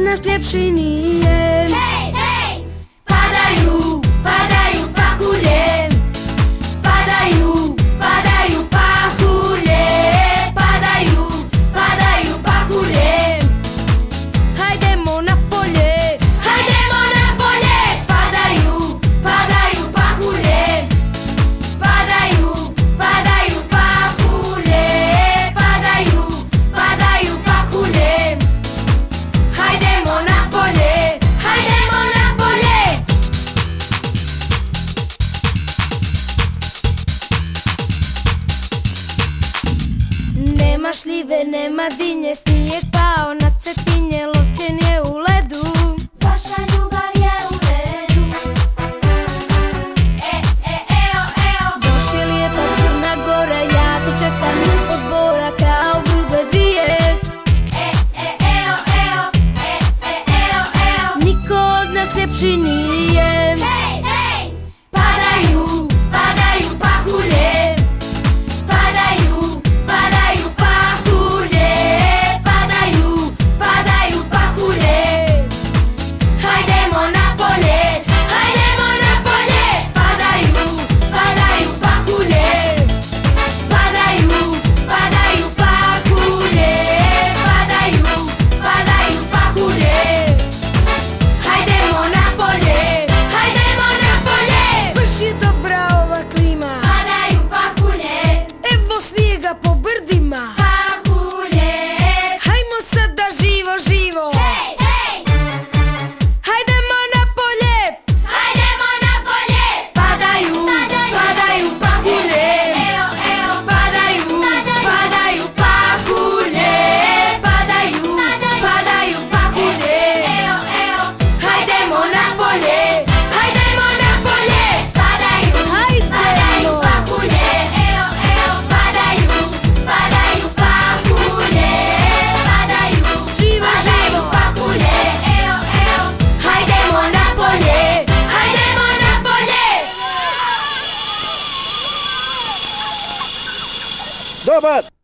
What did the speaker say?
nas lepszy nijem. Hej, hej! Padaju, padaju pachule. Padaju, padaju pachule. Padaju, padaju pachule. Hajdemo na polje, Hajdemo na polje. Padaju, padaju pachule. Padaju, padaju pachule. Padaju, padaju pachule. Hajdemo na polje, hajdemo na polje. nema šljive, nema dinje, snijeg pao na Cetinje, lovčen je u ledu. Vaša ljubav je u redu. Eo, eo. Još je lijepa Crna Gora, ja te čekam ispod bora kao grudve dvije. Eo, eo. Eo. Niko od nas ljepši nije. Hej, hej! Padaju, padaju pahulje. Padaju, padaju pahulje. Padaju, padaju pahulje. Hajdemo na polje, hajdemo na polje. Padaju, padaju pahulje. Padaju, padaju pahulje. Padaju, padaju pahulje. Hajdemo na polje, hajdemo na polje. Baš je dobra ova klima, Padaju pahulje, evo snijega po brdima. pahulje. Hajmo sada živo, živo, Hej, hej, hajdemo na polje. hajdemo na polje. Padaju, padaju pahulje. Eo, padaju, padaju pahulje. Padaju, padaju pahulje. Eo, hajdemo na polje, hajdemo na polje. Padaju, padaju pahulje. Eo, padaju, padaju pahulje. Padaju, Živo, živo. pahulje. Eo, hajdemo na polje, hajdemo na polje. Dobar!